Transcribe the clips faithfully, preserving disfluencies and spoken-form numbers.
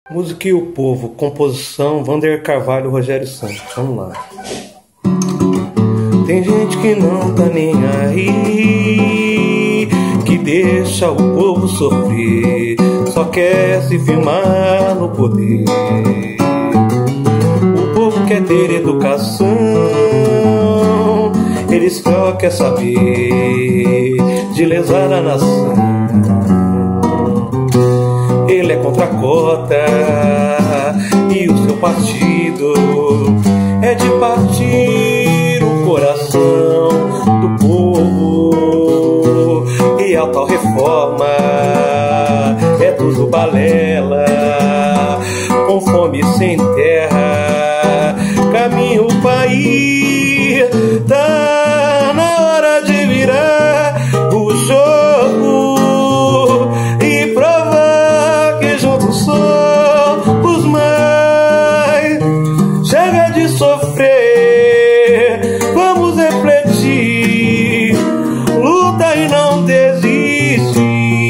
Música e o Povo, composição Vander Carvalho, Rogério Santos. Vamos lá. Tem gente que não tá nem aí, que deixa o povo sofrer, só quer se firmar no poder. O povo quer ter educação, ele só quer saber de lesar a nação. Ele é contra a cota e o seu partido é de partir o coração do povo. E a tal reforma é tudo balela, com fome sem terra, caminho o país. Tá na hora de virar o jogo e provar que juntos somos mais. Chega de sofrer, vamos refletir, luta e não desiste.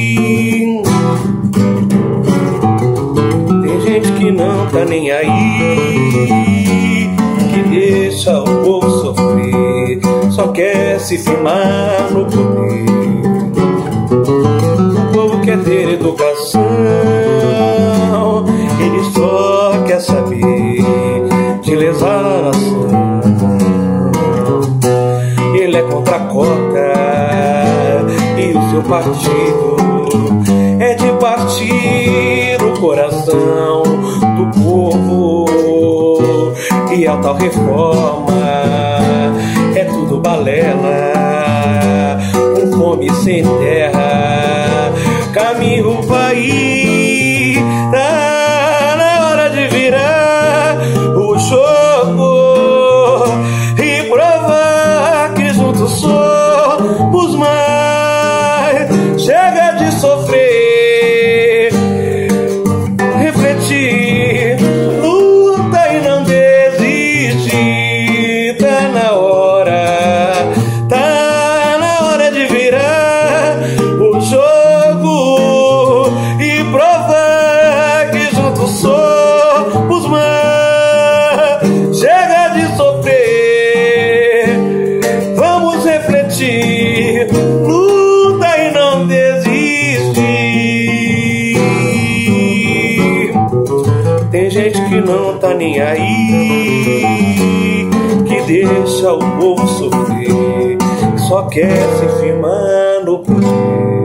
Tem gente que não tá nem aí, que deixa o povo sofrer, só quer se firmar no poder. O povo quer ter educação, ele só quer saber de lesar a nação. Ele é contra a cota e o seu partido é de partir o coração do povo. E a tal reforma é tudo balela, com fome sem terra, caminho o país. Tá na hora de virar o jogo e provar que juntos somos mais. Chega de sofrer, refletir, luta e não desistir. Tá na hora, tá na hora de virar o jogo e provar que juntos somos mais. Chega de sofrer, vamos refletir, luta e não desistir. Tem gente que não tá nem aí, que deixa o povo sofrer, só quer se firmar no poder.